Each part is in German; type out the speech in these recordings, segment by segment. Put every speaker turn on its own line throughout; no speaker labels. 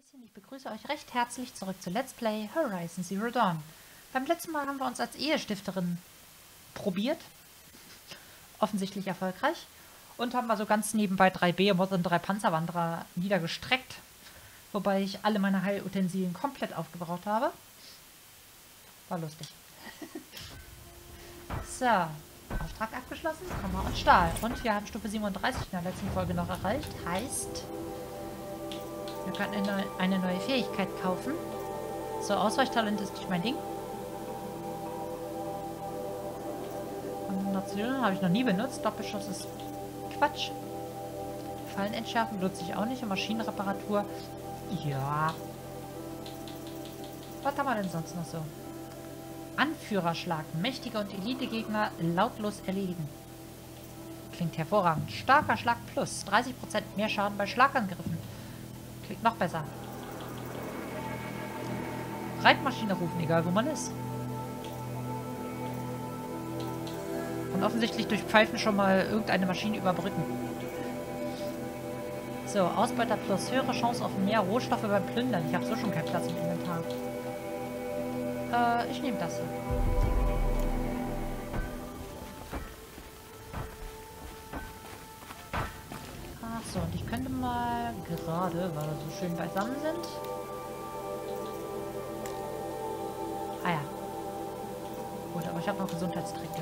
Hallöchen, ich begrüße euch recht herzlich zurück zu Let's Play Horizon Zero Dawn. Beim letzten Mal haben wir uns als Ehestifterin probiert. Offensichtlich erfolgreich. Und haben also ganz nebenbei 3 Behemoth und 3 Panzerwanderer niedergestreckt. Wobei ich alle meine Heilutensilien komplett aufgebraucht habe. War lustig. So, Auftrag abgeschlossen, Hammer und Stahl. Und wir haben Stufe 37 in der letzten Folge noch erreicht. Heißt, wir können eine neue Fähigkeit kaufen. So, Ausweichtalent ist nicht mein Ding. Konzentration habe ich noch nie benutzt. Doppelschuss ist Quatsch. Fallen entschärfen benutze ich auch nicht. Und Maschinenreparatur, ja. Was haben wir denn sonst noch so? Anführerschlag. Mächtige und Elite-Gegner lautlos erledigen. Klingt hervorragend. Starker Schlag plus. 30% mehr Schaden bei Schlagangriffen. Klingt noch besser. Reitmaschine rufen, egal wo man ist. Und offensichtlich durch Pfeifen schon mal irgendeine Maschine überbrücken. So, Ausbeute plus. Höhere Chance auf mehr Rohstoffe beim Plündern. Ich habe so schon keinen Platz im Inventar. Ich nehme das hier. Achso, und ich könnte mal gerade, weil wir so schön beisammen sind. Ah ja. Gut, aber ich habe noch Gesundheitstränke.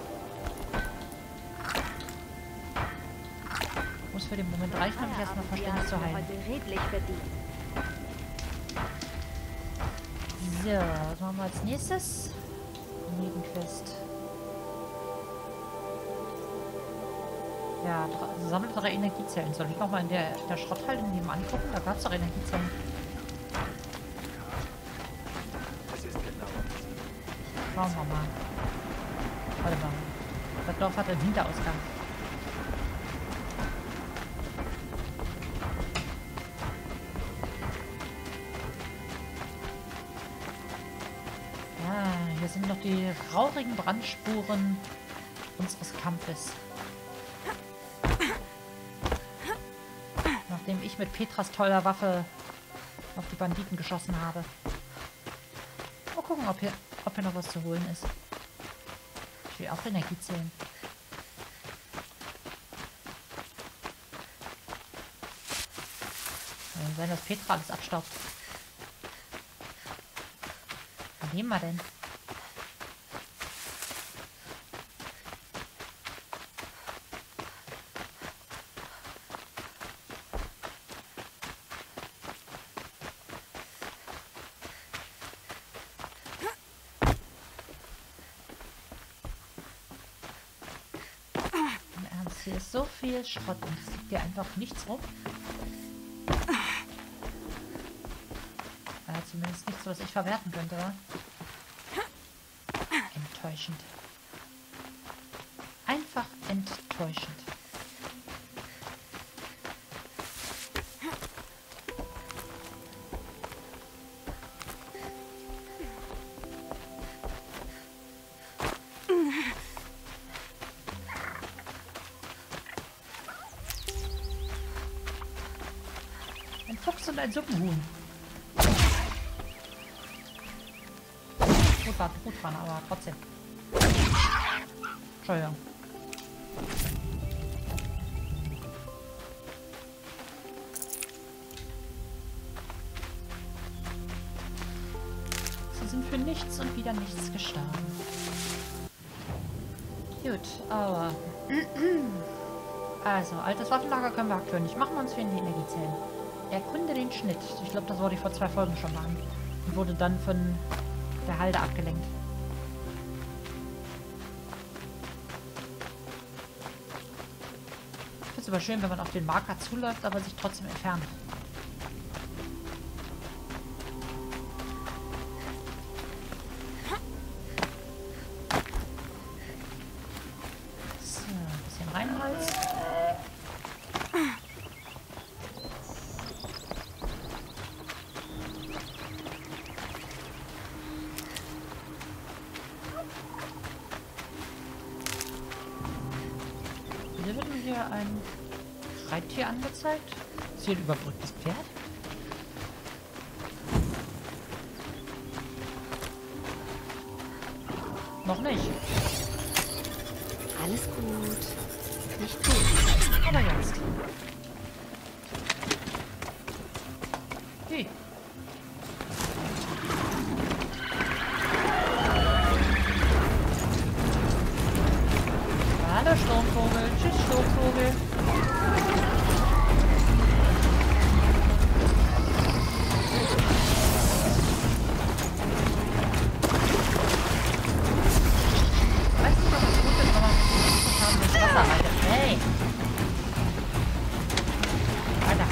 Muss für den Moment reichen, um mich erstmal verständlich zu heilen. So, was machen wir als nächstes? Nebenquest. Ja, sammelt 3 Energiezellen. Soll ich nochmal in der Schrotthalle nebenan gucken? Da gab es doch Energiezellen. Schauen wir mal. Warte mal. Das Dorf hat einen Hinterausgang. Hier sind noch die rauchigen Brandspuren unseres Kampfes. Nachdem ich mit Petras toller Waffe auf die Banditen geschossen habe. Mal gucken, ob hier noch was zu holen ist. Ich will auch Energiezellen. Kann sein, dass Petra alles abstaubt. Was nehmen wir denn? Hier ist so viel Schrott und es liegt hier einfach nichts rum. Zumindest nichts, was ich verwerten könnte, oder? Enttäuschend. Einfach enttäuschend. Ein Fuchs und ein Suppenhuhn. Gut fahren, aber trotzdem. Entschuldigung. Sie sind für nichts und wieder nichts gestorben. Gut, aber... Also, altes Waffenlager können wir aktuell nicht machen, uns fehlen die Energiezellen. Erkunde den Schnitt. Ich glaube, das wollte ich vor 2 Folgen schon machen. Und wurde dann von der Halde abgelenkt. Ich finde es aber schön, wenn man auf den Marker zuläuft, aber sich trotzdem entfernt. So, ein bisschen reinhalten. Hier wird mir hier ein Reittier angezeigt. Ist hier ein überbrücktes Pferd? Noch nicht.
Alles gut. Nicht gut.
Aber jetzt. Hey. Hallo Sturmvogel. Tschüss Sturmvogel. Weißt du, was das gut ist, wenn man das Wasser reitet? Hey! Weiter.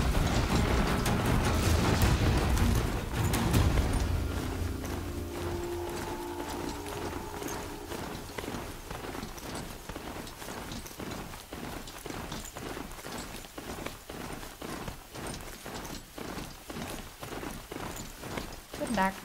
Guten Tag.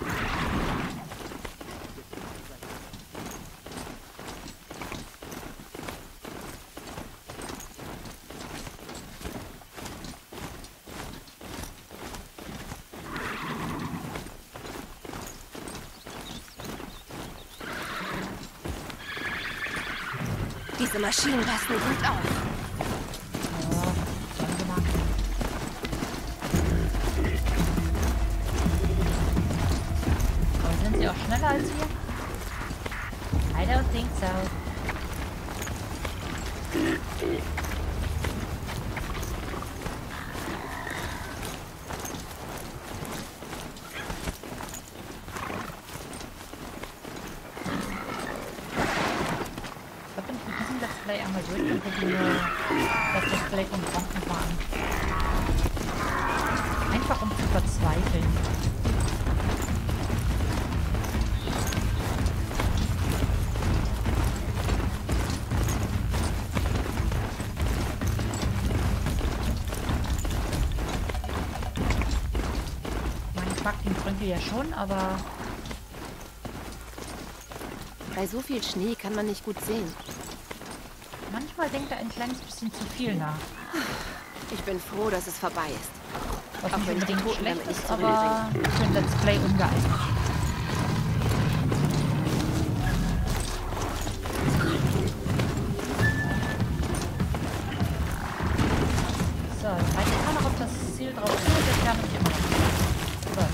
Diese Maschinen passen gut auf.
Ja, sollen wir mal. Aber sind sie auch schneller als wir? I don't think so. Ich glaube, wenn ich mit diesem Let's Play einmal durch bin, gucke ich mir das Let's Play von Frank nochmal an. Einfach um zu verzweifeln. Ich mag den Frankie ja schon, aber
Bei so viel Schnee kann man nicht gut sehen.
manchmal denkt er ein kleines bisschen zu viel nach.
Ich bin froh, dass es vorbei ist.
Was
Auch
nicht
wenn die
unbedingt
Toten
schlecht
damit nicht
ist, aber
zurückbringen.
für ein Let's Play ungeeignet. So, jetzt weiß ich immer noch, ob das Ziel drauf ist. Jetzt kann ich immer noch. So.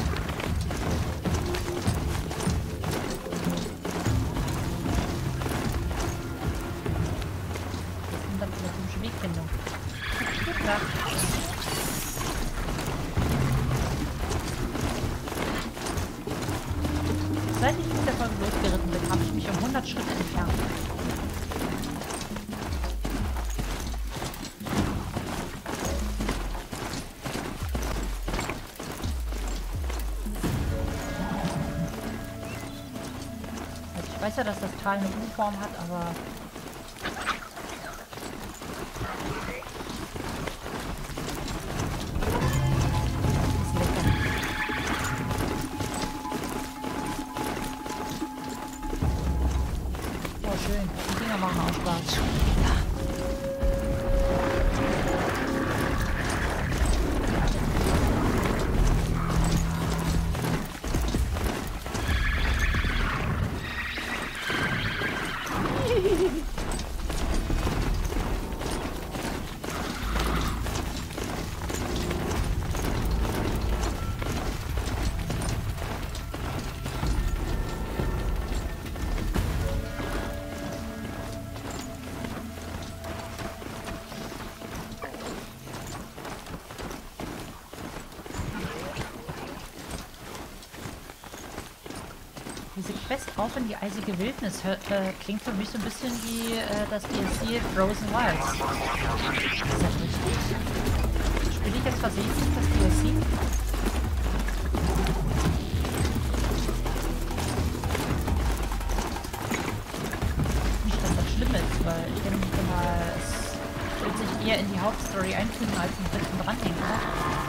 Was ist denn das für eine komische Wegfindung? Gut, ja. Seit ich mit der Folge losgeritten bin, habe ich mich um 100 Schritte entfernt. Also ich weiß ja, dass das Tal eine U-Form hat, aber... Ist lecker. Oh, schön. Die Dinger machen auch Spaß. Diese Quest auf in die eisige Wildnis klingt für mich so ein bisschen wie das DLC Frozen Wilds. Ist das richtig? Spiele ich jetzt versehentlich das DLC? Nicht, dass das schlimm ist, weil ich denke mal, es wird sich eher in die Hauptstory einfügen, als ein bisschen dranhängen, oder?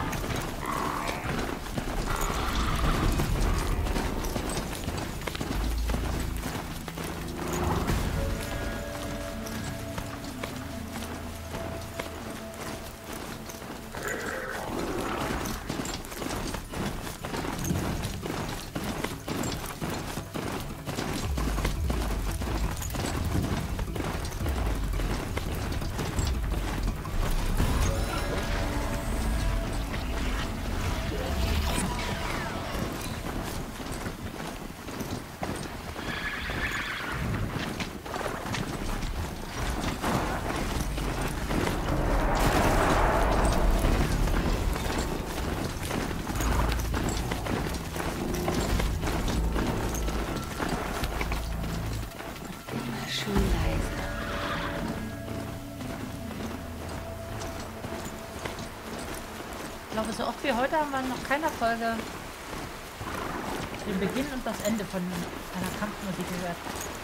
glaube, so oft wie heute haben wir noch keiner Folge den Beginn und das Ende von einer Kampfmusik gehört.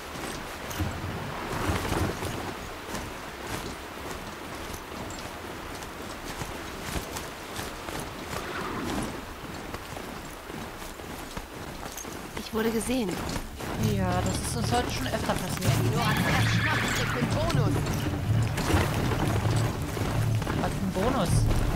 Ich wurde gesehen.
Ja, das ist uns heute schon öfter passiert.
Nur Andreas Schnapp kriegt den Bonus.
Was für ein Bonus?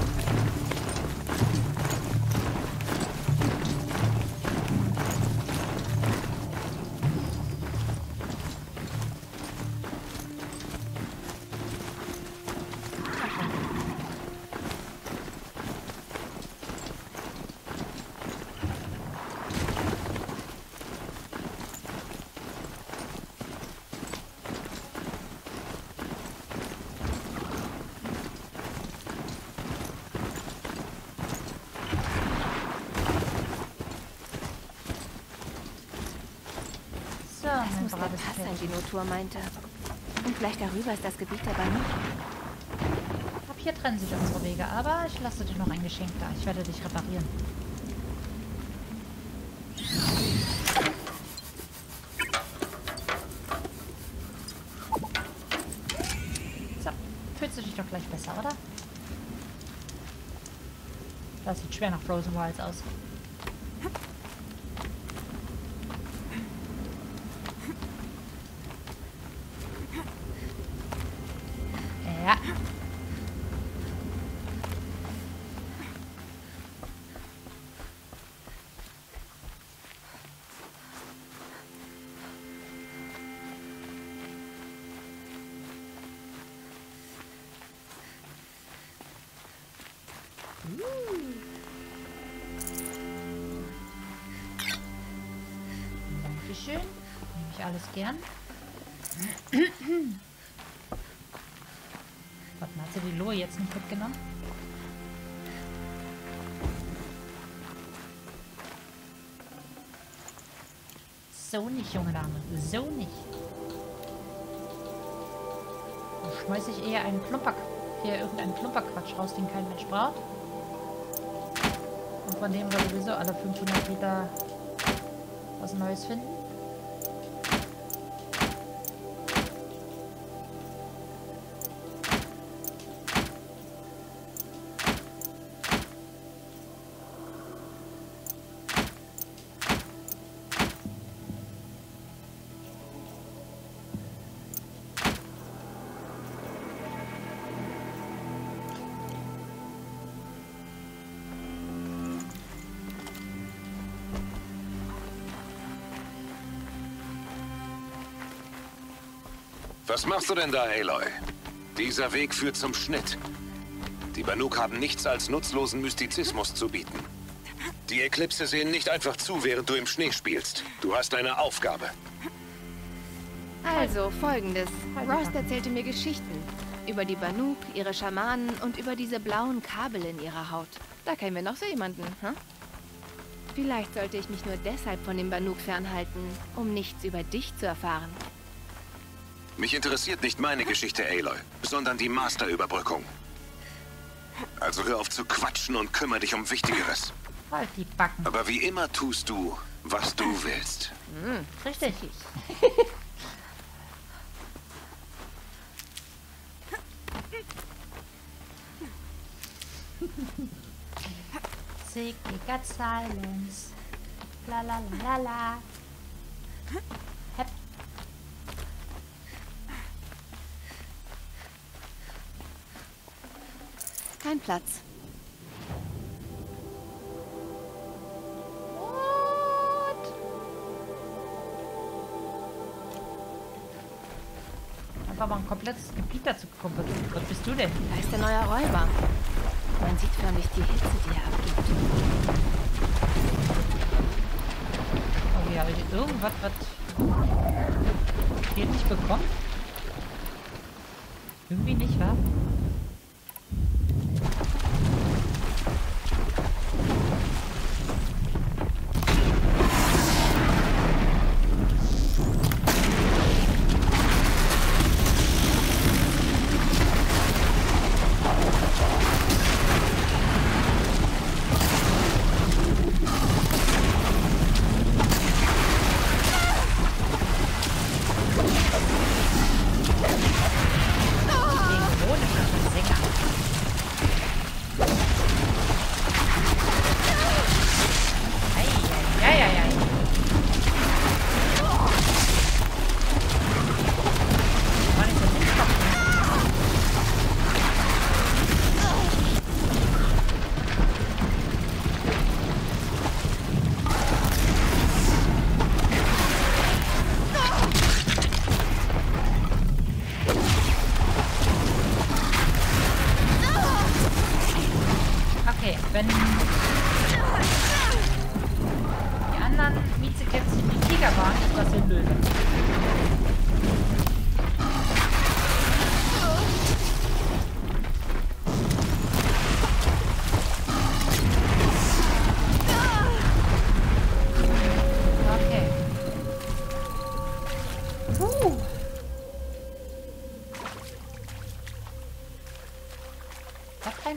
Das muss der Pass sein, die Notur meinte. Und gleich darüber ist das Gebiet der Banuk.
Ab hier trennen sich unsere Wege, aber ich lasse dir noch ein Geschenk da. Ich werde dich reparieren. So, fühlst du dich doch gleich besser, oder? Das sieht schwer nach Frozen Wilds aus. Ja. Dankeschön. Nehme ich alles gern. Warte mal, hat sie die Lohe jetzt nicht mitgenommen? So nicht, junge Dame. So nicht. Dann schmeiße ich eher irgendeinen Klumperquatsch raus, den kein Mensch braucht. Und von dem wir sowieso alle 500 Meter was Neues finden.
Was machst du denn da, Aloy? Dieser Weg führt zum Schnitt. Die Banuk haben nichts als nutzlosen Mystizismus zu bieten. Die Eklipse sehen nicht einfach zu, während du im Schnee spielst. Du hast eine Aufgabe.
Also, Folgendes. Rost erzählte mir Geschichten. Über die Banuk, ihre Schamanen und über diese blauen Kabel in ihrer Haut. Da kennen wir noch so jemanden, hm? Vielleicht sollte ich mich nur deshalb von dem Banuk fernhalten, um nichts über dich zu erfahren.
Mich interessiert nicht meine Geschichte, Aloy, sondern die Master-Überbrückung. Also hör auf zu quatschen und kümmere dich um Wichtigeres.
Halt die Backen.
Aber wie immer tust du, was du willst.
Richtig. Sick, got silence. La la la la la. Hep.
Kein Platz.
What? Einfach mal ein komplettes Gebiet dazu gekommen. Was bist du denn?
Da ist der neue Räuber. Man sieht förmlich die Hitze, die er abgibt.
Okay, habe ich irgendwas, was hier nicht bekommen? Irgendwie nicht, wa?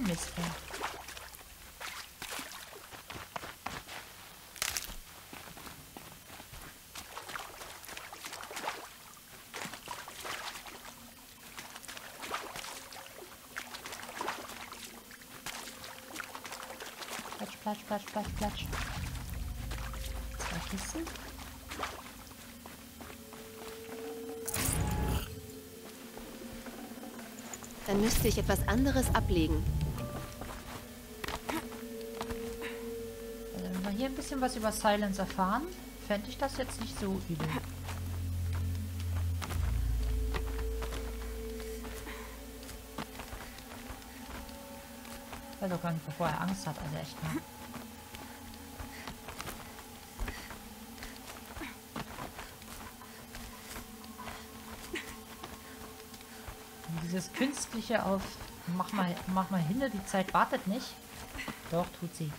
Mist. Platsch, platsch, platsch, platsch. 2 Kisten.
Dann müsste ich etwas anderes ablegen.
Also wenn wir hier ein bisschen was über Silence erfahren, fände ich das jetzt nicht so übel. Ich weiß auch gar nicht, bevor er Angst hat, also echt mal. Und dieses künstliche auf mach mal hin, die Zeit wartet nicht. Doch, tut sie.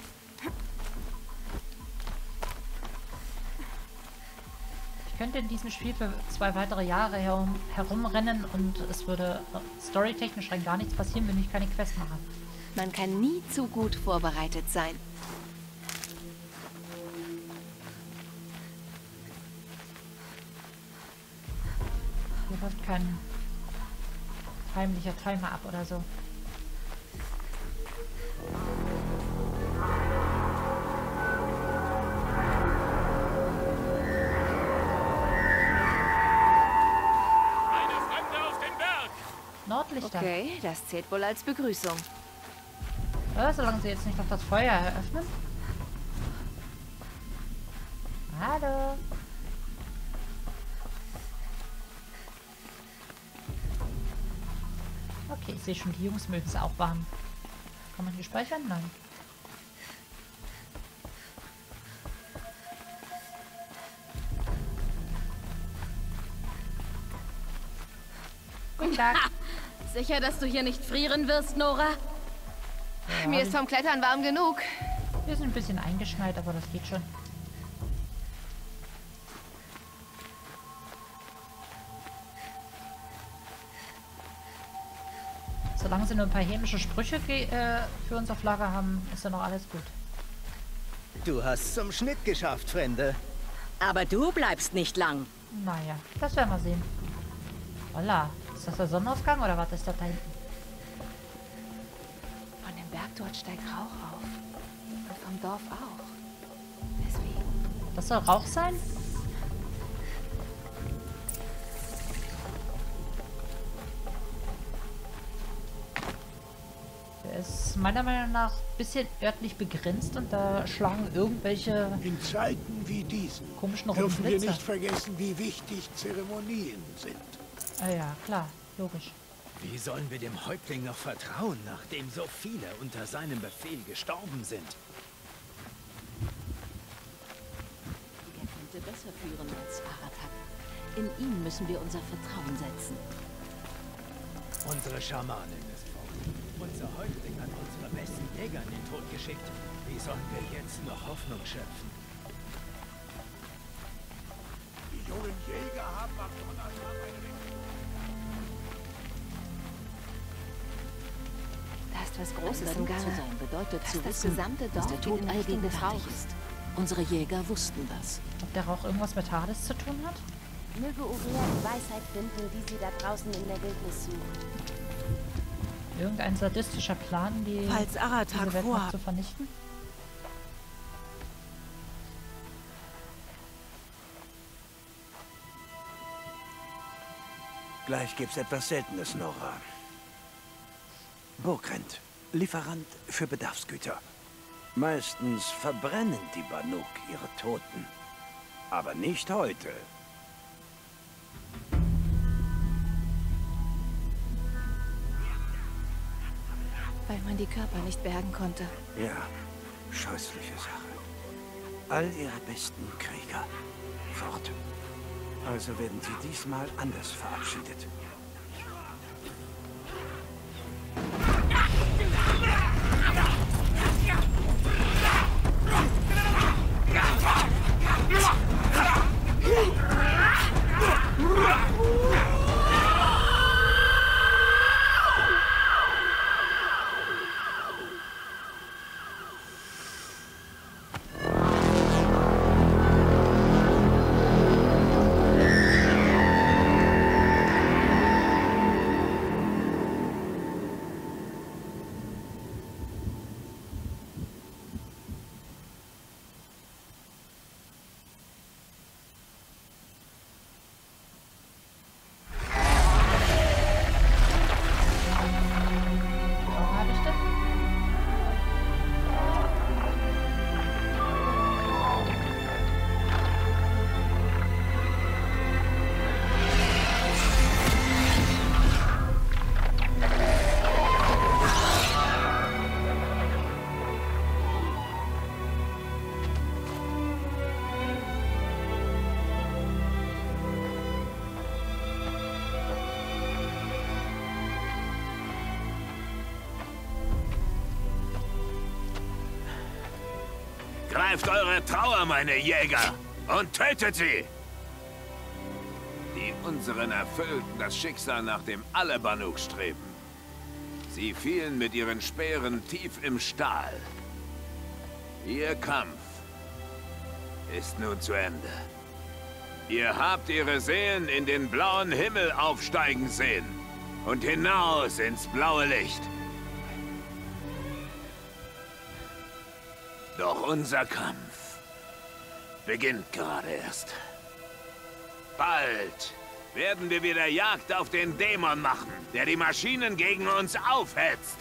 Ich könnte in diesem Spiel für 2 weitere Jahre herumrennen und es würde storytechnisch rein gar nichts passieren, wenn ich keine Quest mache.
Man kann nie zu gut vorbereitet sein.
Hier läuft kein heimlicher Timer ab oder so.
Eine Fremde auf den Berg!
Nordlichter.
Okay, das zählt wohl als Begrüßung.
Solange sie jetzt nicht noch das Feuer eröffnen. Hallo. Okay, ich sehe schon, die Jungs mögen es auch warm. Kann man hier speichern? Nein. Guten Tag.
Sicher, dass du hier nicht frieren wirst, Nora?
Ja,
Mir ist vom Klettern warm genug.
wir sind ein bisschen eingeschneit, aber das geht schon. Solange sie nur ein paar hämische Sprüche für uns auf Lager haben, ist ja noch alles gut.
Du hast zum Schnitt geschafft, Fremde.
Aber du bleibst nicht lang.
Naja, das werden wir sehen. Holla, ist das der Sonnenaufgang oder was ist das da hinten?
Von dem Berg dort steigt Rauch auf. Und vom Dorf auch. Deswegen.
Das soll Rauch sein? Der ist meiner Meinung nach ein bisschen örtlich begrenzt und da schlagen irgendwelche
In Zeiten wie diesen
komischen
dürfen wir
Blitze.
nicht vergessen, wie wichtig Zeremonien sind.
Ah ja, klar, logisch.
Wie sollen wir dem Häuptling noch vertrauen, nachdem so viele unter seinem Befehl gestorben sind?
Er könnte besser führen als Aratak. In ihn müssen wir unser Vertrauen setzen.
Unsere Schamanin ist fort. Unser Häuptling hat unsere besten Jäger in den Tod geschickt. Wie sollen wir jetzt noch Hoffnung schöpfen?
Die jungen Jäger haben am Donnerstag eine
Da ist was
Großes
Großes
im
im
Gange.
Gange.
zu sein bedeutet zu
Das
wissen,
gesamte
dass
Dorf
der
geht
Tod
in Richtung des
allgegenwärtig
Rauches.
ist. Unsere Jäger wussten das.
Ob der Rauch irgendwas mit Hades zu tun hat?
Möge Urea die Weisheit finden, die sie da draußen in der Wildnis sucht.
Irgendein sadistischer Plan,
Falls Aratak
diese Welt noch
vorhat-
zu vernichten?
Gleich gibt's etwas Seltenes, Nora. Burgrend, Lieferant für Bedarfsgüter. Meistens verbrennen die Banuk ihre Toten. Aber nicht heute.
Weil man die Körper nicht bergen konnte.
Ja, scheußliche Sache. All ihre besten Krieger fort. Also werden sie diesmal anders verabschiedet.
Ergreift eure Trauer, meine Jäger, und tötet sie! Die unseren erfüllten das Schicksal, nach dem alle Banuk streben. Sie fielen mit ihren Speeren tief im Stahl. Ihr Kampf ist nun zu Ende. Ihr habt ihre Seelen in den blauen Himmel aufsteigen sehen und hinaus ins blaue Licht. Doch unser Kampf beginnt gerade erst. Bald werden wir wieder Jagd auf den Dämon machen, der die Maschinen gegen uns aufhetzt.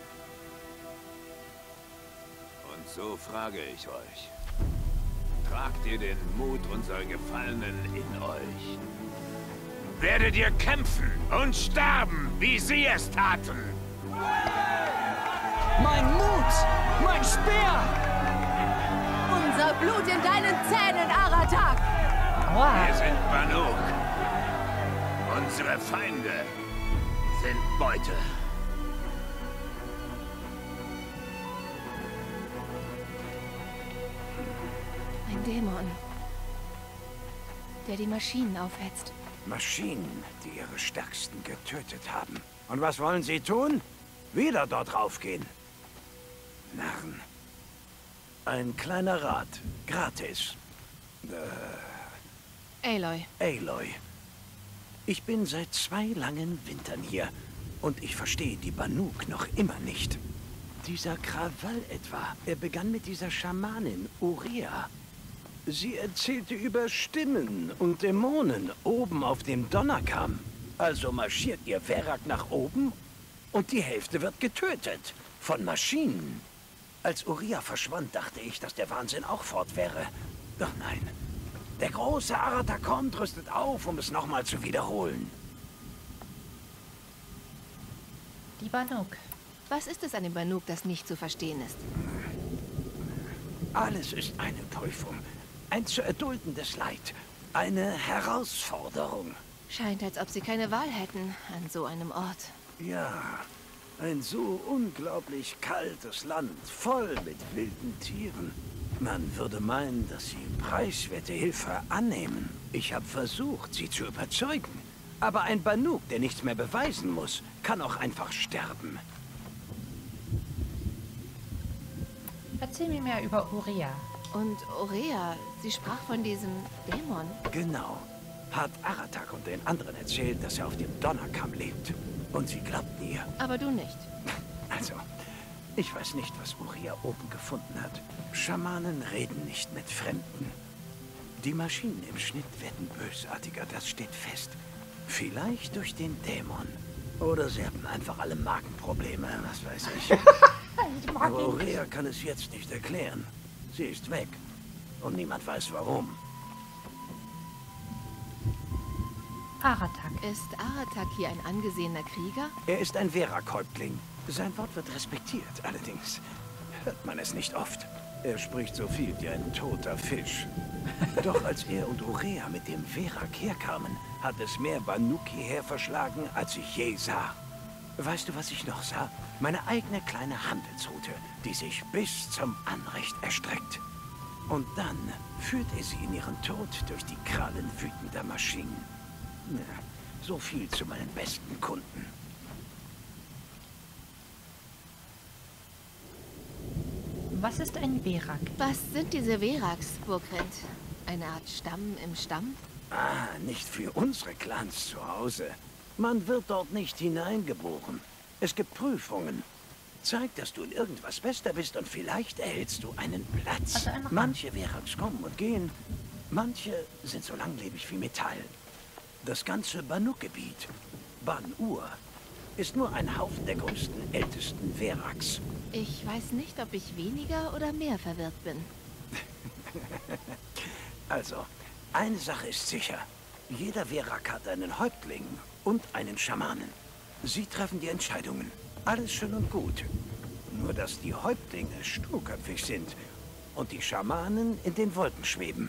Und so frage ich euch, tragt ihr den Mut unserer Gefallenen in euch? Werdet ihr kämpfen und sterben, wie sie es taten?
Mein Mut! Mein Speer!
Unser Blut in deinen Zähnen, Aratak!
Wir sind Banuk. Unsere Feinde sind Beute.
Ein Dämon, der die Maschinen aufhetzt.
Maschinen, die ihre Stärksten getötet haben. Und was wollen sie tun? Wieder dort raufgehen. Narren. Ein kleiner Rat. Gratis.
Aloy.
Aloy. Ich bin seit 2 langen Wintern hier. Und ich verstehe die Banuk noch immer nicht. Dieser Krawall etwa, er begann mit dieser Schamanin, Uria. Sie erzählte über Stimmen und Dämonen oben auf dem Donnerkamm. Also marschiert ihr Verak nach oben und die Hälfte wird getötet. Von Maschinen. Als Uria verschwand, dachte ich, dass der Wahnsinn auch fort wäre. Doch nein. Der große Aratak kommt, rüstet auf, um es nochmal zu wiederholen.
Die Banuk.
Was ist es an dem Banuk, das nicht zu verstehen ist?
Alles ist eine Prüfung. Ein zu erduldendes Leid. Eine Herausforderung.
Scheint, als ob sie keine Wahl hätten an so einem Ort.
Ja, ein so unglaublich kaltes Land, voll mit wilden Tieren. Man würde meinen, dass sie preiswerte Hilfe annehmen. Ich habe versucht, sie zu überzeugen. Aber ein Banuk, der nichts mehr beweisen muss, kann auch einfach sterben.
Erzähl mir mehr über Uria.
Und Aurea, sie sprach von diesem Dämon.
Genau. Hat Aratak und den anderen erzählt, dass er auf dem Donnerkamm lebt. Und sie glaubten ihr.
Aber du nicht.
Also, ich weiß nicht, was Uria oben gefunden hat. Schamanen reden nicht mit Fremden. Die Maschinen im Schnitt werden bösartiger, das steht fest. Vielleicht durch den Dämon. Oder sie haben einfach alle Magenprobleme, was weiß ich. Aber Aurea kann es jetzt nicht erklären. Sie ist weg. Und niemand weiß warum.
Aratak.
Ist Aratak hier ein angesehener Krieger?
Er ist ein Verak-Häuptling. Sein Wort wird respektiert, allerdings hört man es nicht oft. Er spricht so viel wie ein toter Fisch. Doch als er und Urea mit dem Verak herkamen, hat es mehr Banuk hierher verschlagen, als ich je sah. Weißt du, was ich noch sah? Meine eigene kleine Handelsroute, die sich bis zum Anrecht erstreckt. Und dann führt er sie in ihren Tod durch die Krallen wütender Maschinen. Ja, so viel zu meinen besten Kunden.
Was ist ein Verak?
Was sind diese Veraks, Burkrent? Eine Art Stamm im Stamm?
Ah, nicht für unsere Clans zu Hause. Man wird dort nicht hineingeboren. Es gibt Prüfungen. Zeig, dass du in irgendwas besser bist und vielleicht erhältst du einen Platz.
Also
Manche Veraks kommen und gehen. Manche sind so langlebig wie Metall. Das ganze Banuk-Gebiet, Ban-Ur, ist nur ein Haufen der größten, ältesten Veraks.
Ich weiß nicht, ob ich weniger oder mehr verwirrt bin.
Also, eine Sache ist sicher. Jeder Verak hat einen Häuptling und einen Schamanen. Sie treffen die Entscheidungen. Alles schön und gut. Nur, dass die Häuptlinge sturköpfig sind und die Schamanen in den Wolken schweben.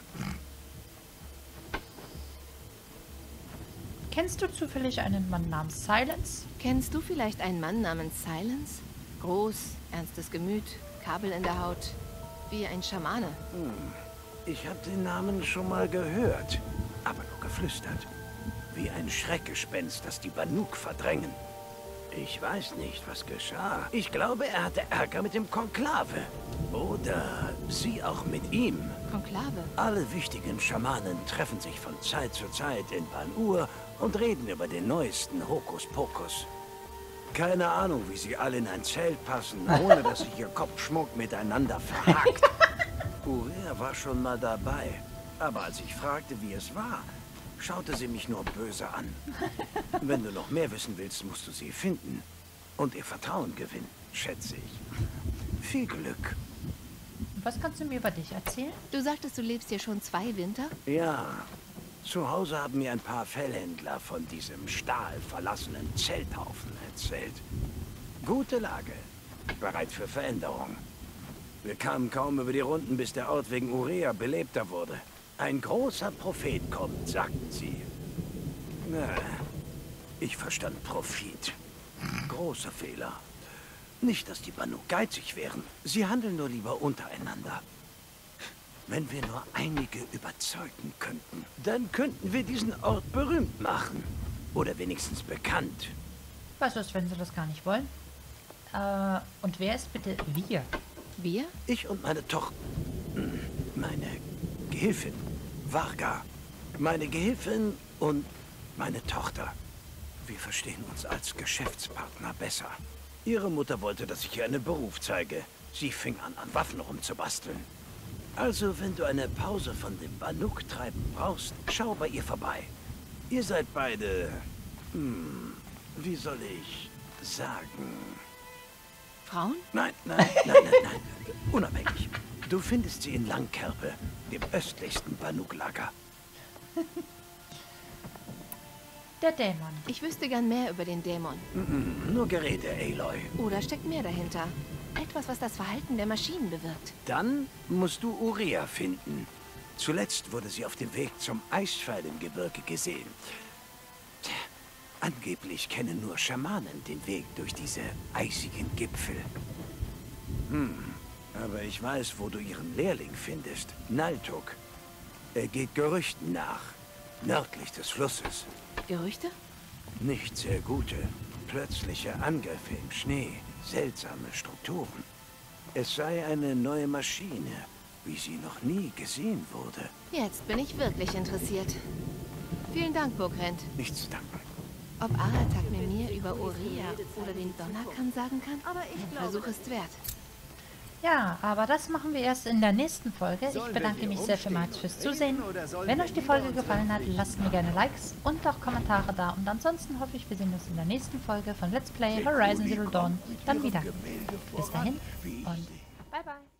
Kennst du zufällig einen Mann namens Silence?
Kennst du vielleicht einen Mann namens Silence? Groß, ernstes Gemüt, Kabel in der Haut. wie ein Schamane.
Ich habe den Namen schon mal gehört, aber nur geflüstert. Wie ein Schreckgespenst, das die Banuk verdrängen. Ich weiß nicht, was geschah. Ich glaube, er hatte Ärger mit dem Konklave. Oder sie auch mit ihm.
Konklave?
Alle wichtigen Schamanen treffen sich von Zeit zu Zeit in Ban-Ur und reden über den neuesten Hokuspokus. Keine Ahnung, wie sie alle in ein Zelt passen, ohne dass sich ihr Kopfschmuck miteinander verhakt. Urea war schon mal dabei. Aber als ich fragte, wie es war, schaute sie mich nur böse an. Wenn du noch mehr wissen willst, musst du sie finden. Und ihr Vertrauen gewinnen, schätze ich. Viel Glück.
Was kannst du mir über dich erzählen?
Du sagtest, du lebst hier schon 2 Winter?
Ja. Zu Hause haben mir ein paar Fellhändler von diesem stahlverlassenen Zelthaufen erzählt. Gute Lage. Bereit für Veränderung. Wir kamen kaum über die Runden, bis der Ort wegen Urea belebter wurde. Ein großer Prophet kommt, sagten sie. Na, ich verstand Profit. Großer Fehler. Nicht, dass die Banuk geizig wären. Sie handeln nur lieber untereinander. Wenn wir nur einige überzeugen könnten, dann könnten wir diesen Ort berühmt machen. Oder wenigstens bekannt.
Was ist, wenn sie das gar nicht wollen? Und wer ist bitte wir?
Wir?
Ich und meine Tochter. Meine Gehilfin. Varga. Meine Gehilfin und meine Tochter. Wir verstehen uns als Geschäftspartner besser. Ihre Mutter wollte, dass ich ihr einen Beruf zeige. Sie fing an Waffen rumzubasteln. Also, wenn du eine Pause von dem Banuk-Treiben brauchst, schau bei ihr vorbei. Ihr seid beide... wie soll ich sagen?
Frauen?
Nein. Unabhängig. Du findest sie in Langkerpe, dem östlichsten Banuk-Lager.
Der Dämon.
Ich wüsste gern mehr über den Dämon.
Nur Geräte, Aloy.
Oder steckt mehr dahinter? Etwas, was das Verhalten der Maschinen bewirkt.
Dann musst du Urea finden. Zuletzt wurde sie auf dem Weg zum Eisfall im Gebirge gesehen. Tja, angeblich kennen nur Schamanen den Weg durch diese eisigen Gipfel. Aber ich weiß, wo du ihren Lehrling findest. Naltuk. Er geht Gerüchten nach. Nördlich des Flusses.
Gerüchte?
Nicht sehr gute. Plötzliche Angriffe im Schnee. Seltsame Strukturen. Es sei eine neue Maschine, wie sie noch nie gesehen wurde.
Jetzt bin ich wirklich interessiert. Vielen Dank, Burgrend.
Nichts zu danken.
Ob Aratak mir mehr über Urea oder den Donnerkamm sagen kann? Aber ein Versuch ist wert.
Ja, aber das machen wir erst in der nächsten Folge. Ich bedanke mich sehr vielmals fürs Zusehen. Wenn euch die Folge gefallen hat, lasst mir gerne Likes und auch Kommentare da. Und ansonsten hoffe ich, wir sehen uns in der nächsten Folge von Let's Play Horizon Zero Dawn dann wieder. Bis dahin und bye bye.